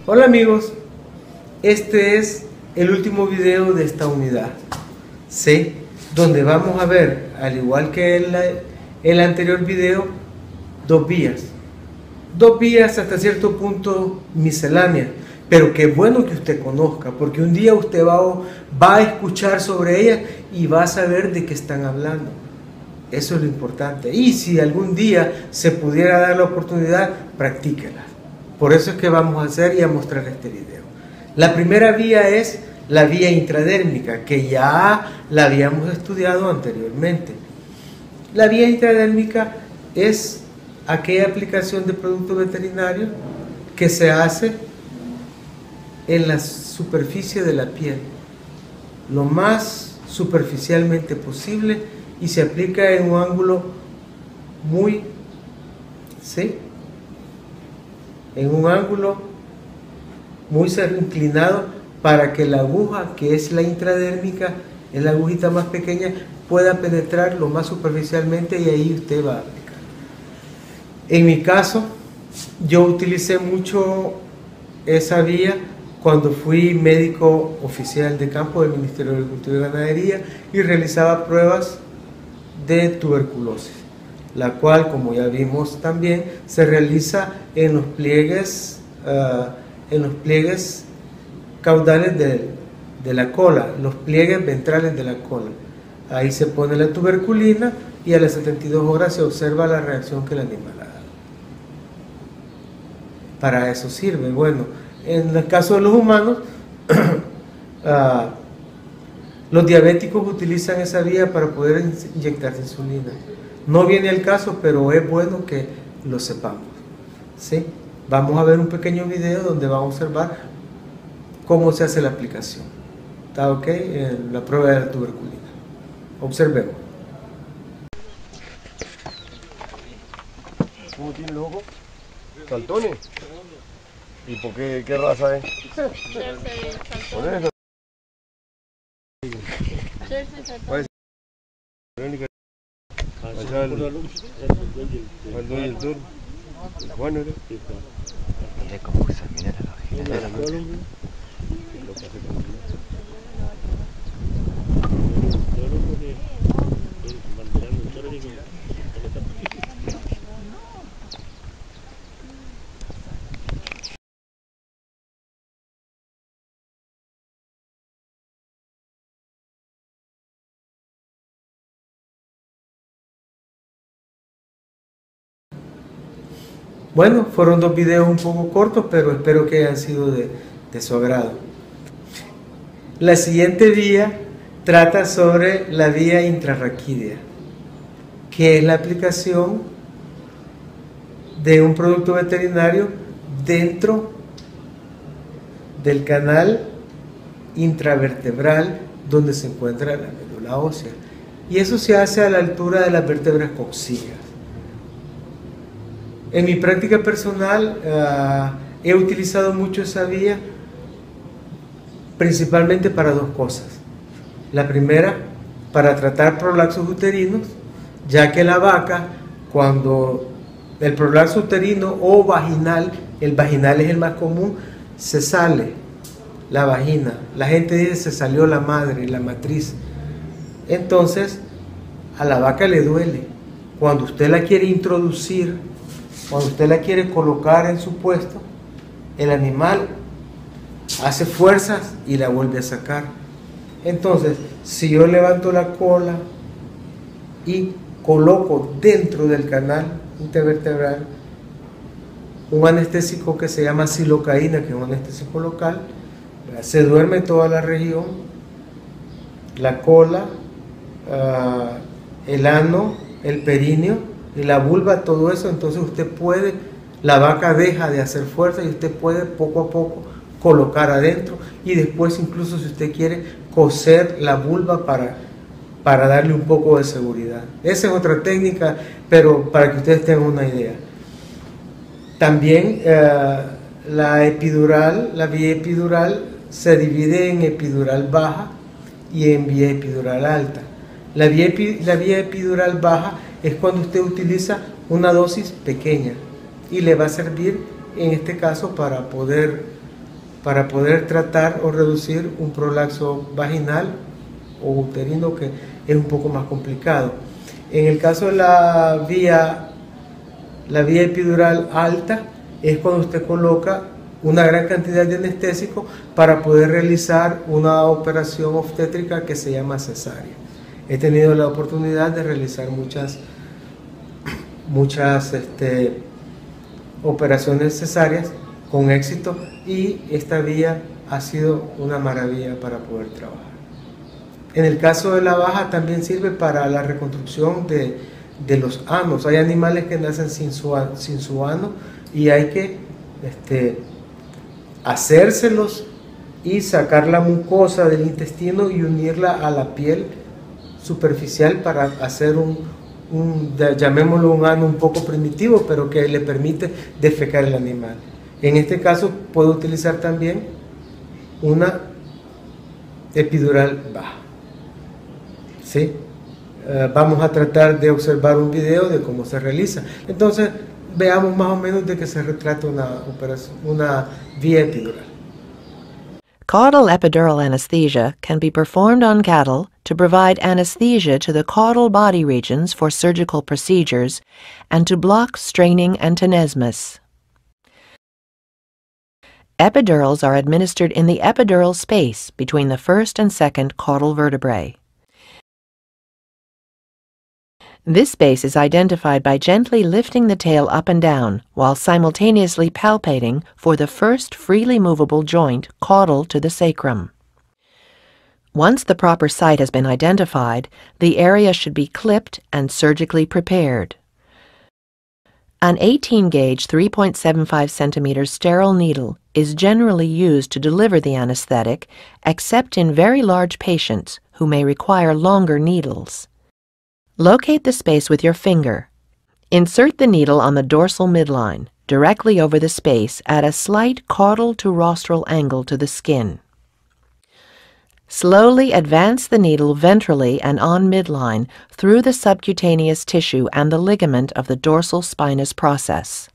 Hola amigos, este es el último video de esta unidad C, donde vamos a ver, al igual que en el anterior video, dos vías hasta cierto punto misceláneas, pero qué bueno que usted conozca, porque un día usted va a escuchar sobre ellas y va a saber de qué están hablando. Eso es lo importante. Y si algún día se pudiera dar la oportunidad, practíquelas. Por eso es que vamos a hacer y a mostrar este video. La primera vía es la vía intradérmica, que ya la habíamos estudiado anteriormente. La vía intradérmica es aquella aplicación de producto veterinario que se hace en la superficie de la piel, lo más superficialmente posible, y se aplica en un ángulo muy, en un ángulo muy inclinado, para que la aguja, que es la intradérmica, es la agujita más pequeña, pueda penetrar lo más superficialmente, y ahí usted va a aplicar. En mi caso, yo utilicé mucho esa vía cuando fui médico oficial de campo del Ministerio de Agricultura y Ganadería y realizaba pruebas de tuberculosis, la cual, como ya vimos también, se realiza en los pliegues caudales de la cola, los pliegues ventrales de la cola. Ahí se pone la tuberculina y a las 72 horas se observa la reacción que el animal ha dado. Para eso sirve. Bueno, en el caso de los humanos, los diabéticos utilizan esa vía para poder inyectarse insulina. No viene al caso, pero es bueno que lo sepamos, ¿sí? Vamos a ver un pequeño video donde vamos a observar cómo se hace la aplicación. ¿Está ok? En la prueba de la tuberculina. Observemos. ¿Cómo tiene el ojo? ¿Saltones? ¿Y por qué? ¿Qué raza es? Por eso. Verónica. Allá el dueño del tour. Bueno, Mira cómo usa, mira la vagina. Bueno, fueron dos videos un poco cortos, pero espero que hayan sido de su agrado. La siguiente vía trata sobre la vía intrarraquídea, que es la aplicación de un producto veterinario dentro del canal intravertebral donde se encuentra la médula ósea, y eso se hace a la altura de las vértebras coxígeas. En mi práctica personal he utilizado mucho esa vía principalmente para dos cosas. La primera, para tratar prolapsos uterinos, ya que la vaca, cuando el prolapso uterino o vaginal, el vaginal es el más común, se sale la vagina. La gente dice se salió la madre, la matriz. Entonces a la vaca le duele. Cuando usted la quiere introducir, cuando usted la quiere colocar en su puesto, el animal hace fuerzas y la vuelve a sacar. Entonces, si yo levanto la cola y coloco dentro del canal intervertebral un anestésico que se llama silocaína, que es un anestésico local, se duerme toda la región, la cola, el ano, el perineo y la vulva, todo eso. Entonces usted puede, la vaca deja de hacer fuerza y usted puede poco a poco colocar adentro, y después incluso, si usted quiere, coser la vulva para darle un poco de seguridad. Esa es otra técnica, pero para que ustedes tengan una idea. También la vía epidural se divide en epidural baja y en vía epidural alta. La vía epidural baja es cuando usted utiliza una dosis pequeña y le va a servir en este caso para poder para poder tratar o reducir un prolapso vaginal o uterino, que es un poco más complicado. En el caso de la vía epidural alta, es cuando usted coloca una gran cantidad de anestésico para poder realizar una operación obstétrica que se llama cesárea. He tenido la oportunidad de realizar muchas operaciones cesáreas con éxito, y esta vía ha sido una maravilla para poder trabajar. En el caso de la baja también sirve para la reconstrucción de los anos. Hay animales que nacen sin su ano y hay que hacérselos y sacar la mucosa del intestino y unirla a la piel superficial para hacer llamémoslo un ano un poco primitivo, pero que le permite defecar el animal. En este caso puedo utilizar también una epidural baja. ¿Sí? Vamos a tratar de observar un video de cómo se realiza. Entonces veamos más o menos de qué se retrata una vía epidural. Caudal epidural anesthesia can be performed on cattle to provide anesthesia to the caudal body regions for surgical procedures and to block straining and tenesmus. Epidurals are administered in the epidural space between the first and second caudal vertebrae. This space is identified by gently lifting the tail up and down while simultaneously palpating for the first freely movable joint caudal to the sacrum. Once the proper site has been identified, the area should be clipped and surgically prepared. An 18-gauge 3.75 centimeter sterile needle is generally used to deliver the anesthetic, except in very large patients who may require longer needles. Locate the space with your finger. Insert the needle on the dorsal midline, directly over the space at a slight caudal to rostral angle to the skin. Slowly advance the needle ventrally and on midline through the subcutaneous tissue and the ligament of the dorsal spinous process.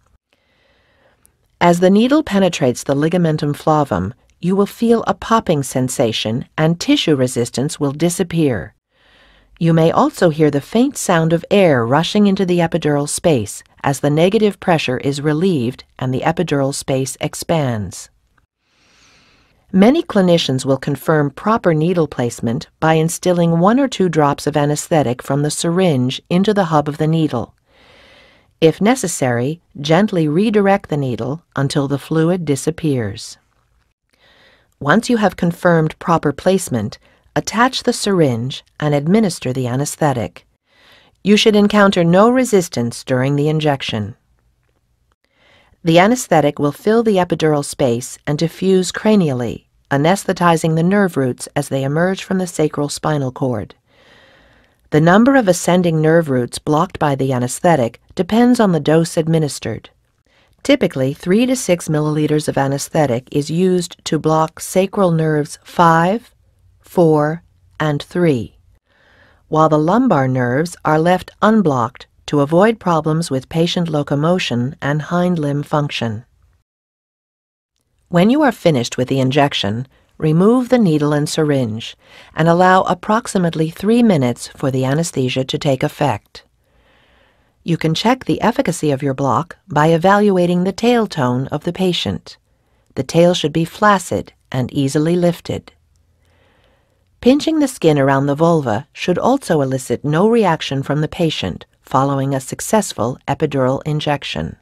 As the needle penetrates the ligamentum flavum, you will feel a popping sensation and tissue resistance will disappear. You may also hear the faint sound of air rushing into the epidural space as the negative pressure is relieved and the epidural space expands. Many clinicians will confirm proper needle placement by instilling 1 or 2 drops of anesthetic from the syringe into the hub of the needle. If necessary, gently redirect the needle until the fluid disappears. Once you have confirmed proper placement, attach the syringe and administer the anesthetic. You should encounter no resistance during the injection. The anesthetic will fill the epidural space and diffuse cranially, anesthetizing the nerve roots as they emerge from the sacral spinal cord. The number of ascending nerve roots blocked by the anesthetic depends on the dose administered. Typically, 3 to 6 milliliters of anesthetic is used to block sacral nerves 5, 4, and 3, while the lumbar nerves are left unblocked to avoid problems with patient locomotion and hind limb function. When you are finished with the injection, remove the needle and syringe and allow approximately 3 minutes for the anesthesia to take effect. You can check the efficacy of your block by evaluating the tail tone of the patient. The tail should be flaccid and easily lifted. Pinching the skin around the vulva should also elicit no reaction from the patient following a successful epidural injection.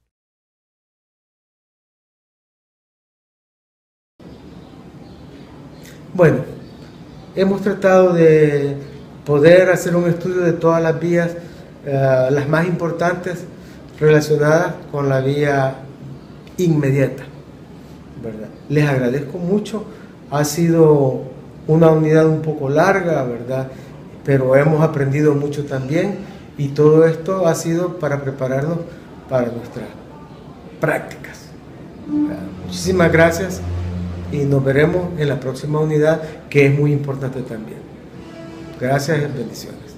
Bueno, hemos tratado de poder hacer un estudio de todas las vías, las más importantes relacionadas con la vía inmediata, ¿verdad? Les agradezco mucho, ha sido una unidad un poco larga, ¿verdad? Pero hemos aprendido mucho también, y todo esto ha sido para prepararnos para nuestras prácticas. Muchísimas gracias y nos veremos en la próxima unidad, que es muy importante también. Gracias y bendiciones.